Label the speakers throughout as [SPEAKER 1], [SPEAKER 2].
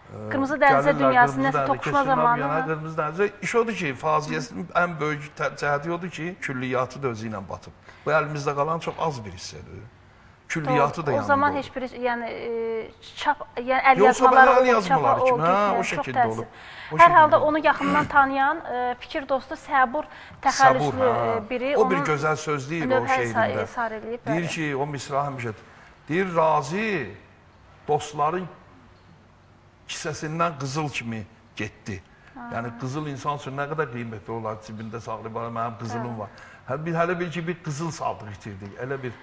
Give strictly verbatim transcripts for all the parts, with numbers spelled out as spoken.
[SPEAKER 1] Qırmızı dənizə dünyası nəsə toqquşma zamanı.
[SPEAKER 2] Qırmızı dənizə iş odur ki, faciəsinin ən böyük cəhəti odur ki, külliyyatı da özü ilə batıb. Bu əlimizdə qalan çox az bir hissədir. Külliyyatı da yanında olur.
[SPEAKER 1] O zaman heç bir, yəni, çap, yəni əl yazmaları olur, çapa o
[SPEAKER 2] o şəkildə olur.
[SPEAKER 1] Hər halda onu yaxından tanıyan, fikir dostu, səbur, təxəllüslü biri.
[SPEAKER 2] O bir gözəl söz deyil o şeirində. Deyir ki, o misra həmişə, deyir, razi dostların kisəsindən qızıl kimi getdi. Yəni, qızıl insan üçün nə qədər qiymətli olar, cibində saxlayıb, mənim qızılım var. Hələ bil ki, bir qızıl saldıq itirdik, elə bir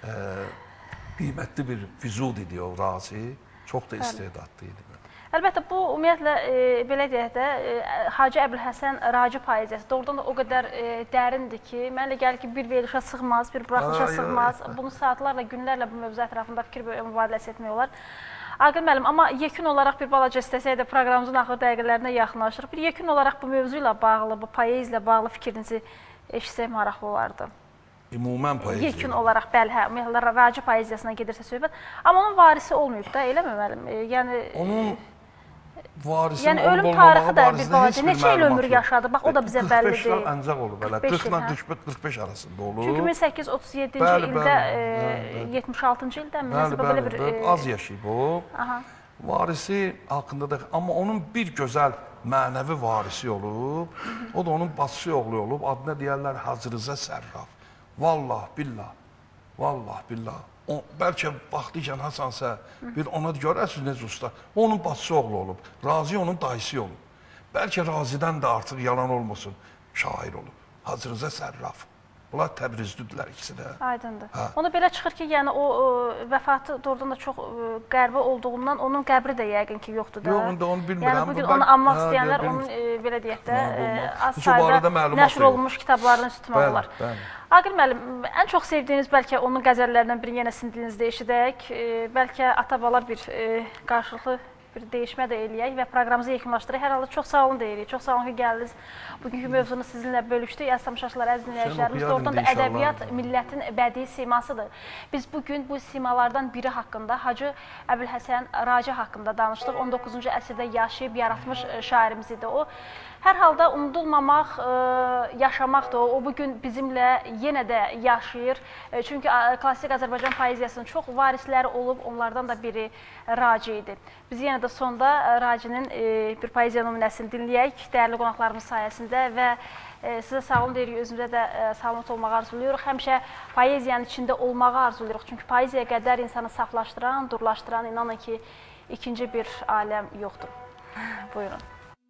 [SPEAKER 2] qiymətli bir vücud idi o razi, çox da istedadlı idi.
[SPEAKER 1] Əlbəttə, bu ümumiyyətlə, belə deyək də, Hacı Əbülhəsən Raci poeziyası doğrudan da o qədər dərindir ki, mənə gəlir ki, bir verilişə sığmaz, bir buraxılışa sığmaz. Bunu saatlarla, günlərlə bu mövzu ətrafında fikir mübadiləsi etmək olar. Aqil müəllim, amma yekun olaraq bir balaca istəsək də proqramımızın axır dəqiqələrinə yaxınlaşırıq. Bir yekun olaraq bu mövzu ilə bağlı, bu poeziya ilə bağlı fikrinizi eşitsək maraqlı olardı.
[SPEAKER 2] Ümumən poeziya.
[SPEAKER 1] Yekun olaraq, bəli, hə, ümumiyyətlə, Raci poeziyasına gedirsə söhbət. Amma onun varisi olmayıb da, eləmi müəllim? Yəni,
[SPEAKER 2] onun varisinin
[SPEAKER 1] yəni, ölüm tarixi də bir balaca. Neçə il ömür yaşadı? Bax, o da bizə bəlli deyil.
[SPEAKER 2] qırx beş il ancaq olub, belə. qırxdan qırx beş arasında olub.
[SPEAKER 1] Çünki min səkkiz yüz otuz yeddinci ildə, yetmiş altıncı ildə münasibə belə bir...
[SPEAKER 2] Az yaşayıb o. Varisi haqqında da, amma onun bir gözəl mənəvi varisi olub. O da onun bacısı oğlu olub. Adına deyərlər Hacırıza Sərraf. Vallah, billah, vallah, billah. Bəlkə vaxtıkən hasansə, bir ona görərsiniz necə usta. Onun bacısı oğlu olub. Razi onun dayısı olub. Bəlkə Razidən də artıq yalan olmasın, şair olub. Hacırıza Sərraf. Bunlar Təbrizdüdülər ikisi də.
[SPEAKER 1] Aydındır. Ona belə çıxır ki, yəni o vəfatı doğrudan da çox qəribə olduğundan onun qəbri də yəqin ki, yoxdur da.
[SPEAKER 2] Yox, onu bilmirəm.
[SPEAKER 1] Yəni bugün onu anmaq istəyənlər onun belə deyək də az sayda nəşr olunmuş kitablarını tutmaq olar. Aqil müəllim, ən çox sevdiyiniz bəlkə onun qəzəllərindən birini yenə sizin dilinizdə eşidək. Bəlkə ata-bala bir qarşılıqlı bir dəyişmə də eləyək və proqramımızı yekunlaşdıraq. Hər halda çox sağ olun deyirik. Çox sağ olun ki, gəldiniz. Bugünkü mövzunu sizinlə bölüşdük. Əziz tamaşaçılar, əziz dinləyicilərimiz, doğrudan da ədəbiyyat millətin bədii simasıdır. Biz bugün bu simalardan biri haqqında, Hacı Əbülhəsən Raci haqqında danışdıq. on doqquzuncu əsrdə yaşayıb yaratmış şairimiz idi o. Hər halda unudulmamaq, yaşamaq da o. O bugün bizimlə yenə də yaşayır. Çünki klassik Azərbaycan poeziyasının çox varisləri olub, onlardan da biri Raci idi. Biz yenə də sonda Racinin bir poeziya nümunəsini dinləyək dəyərli qonaqlarımız sayəsində və sizə sağ olun deyirik, özümüzə də salamat olmağı arzuluyoruz. Həmişə poeziyanın içində olmağı arzuluyoruz. Çünki poeziya qədər insanı saflaşdıran, durlaşdıran, inanın ki, ikinci bir aləm yoxdur. Buyurun.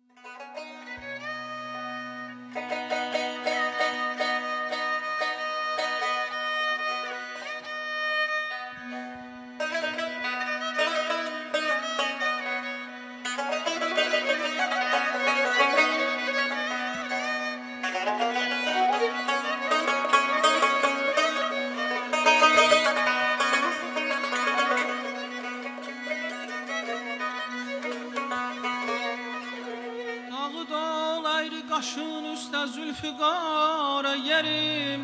[SPEAKER 3] Qaşın üstə zülfüqara yerim,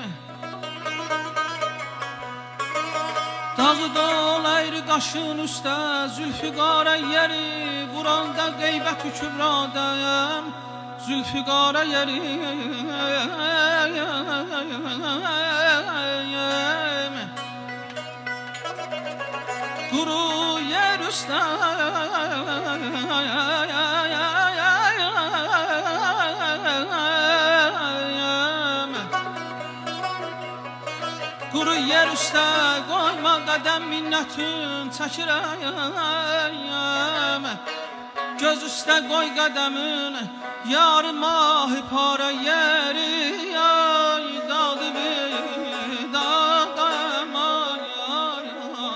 [SPEAKER 3] dağı dolayır qaşın üstə zülfüqara yeri, Quranda qeybət-ü kübradayım, zülfüqara yerim. Quru yer üstə Quru yer üstə qoyma qədəm minnətin çəkirəm, göz üstə qoy qədəmin yar mahi para yeri, ay dadı bir dağım ay ay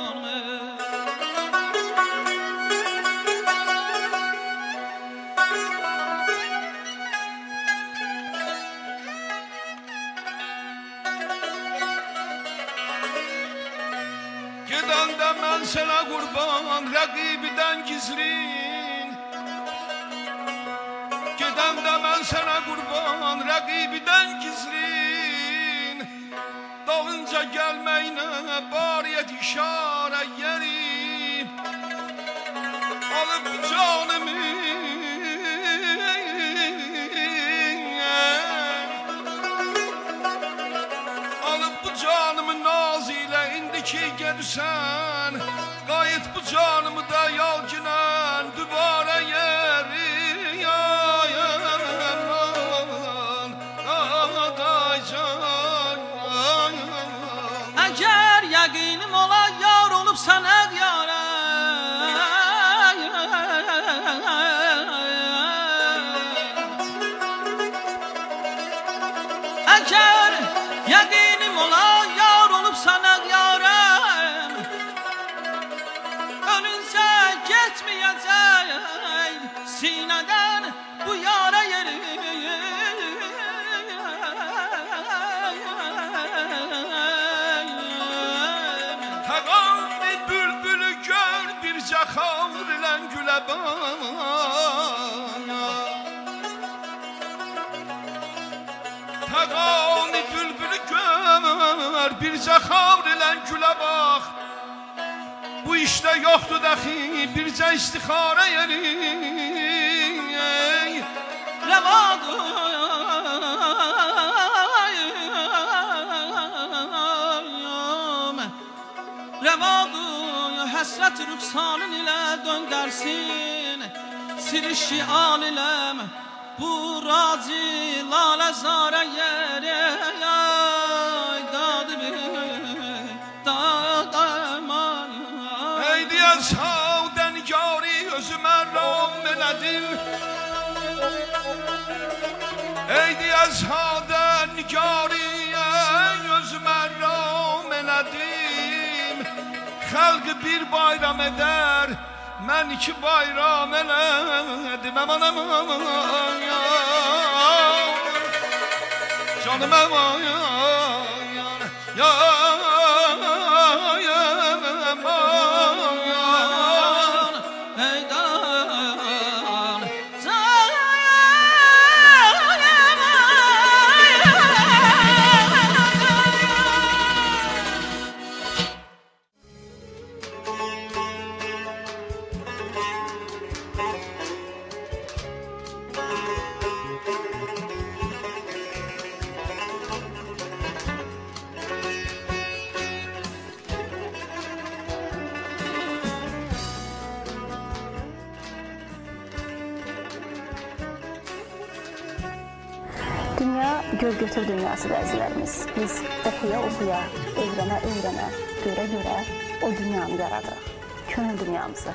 [SPEAKER 2] Gedəndə mən sənə qurban rəqibidən gizlin, Gedəndə mən sənə qurban rəqibidən gizlin, Dalınca gəlməyinə bariyət işarə yeri, Alıp canım
[SPEAKER 3] əgər yəqinim ola yar olub sənə yarəm, ölüncə getməyəcək sinədən bu yara yeri.
[SPEAKER 2] Təqami bülbülü gör bircə xavr ilə gülə bax, Təqami bülbülü gör bircə xavr ilə gülə bax, bu işdə yoxdur dəxi bircə istixarə yeri.
[SPEAKER 3] Rəvadır Rəvadır həsrət rüxsanın ilə döndərsin, silişi al iləm bu raci lalə zarə yeri. Dadı bir dağdaman
[SPEAKER 2] ey deyəz havdən yari özümə ram elədim, ey deyəz havdən yari özümə ram elədim, xalq bir bayram edər, mən iki bayram elədim. Aman aman canım aman ya
[SPEAKER 4] Dünya göl-götür dünyası əzizlərimiz. Biz oxuya-oxuya, öyrənə-öyrənə, görə-görə o dünyanı yaradırıq, könül dünyamızı.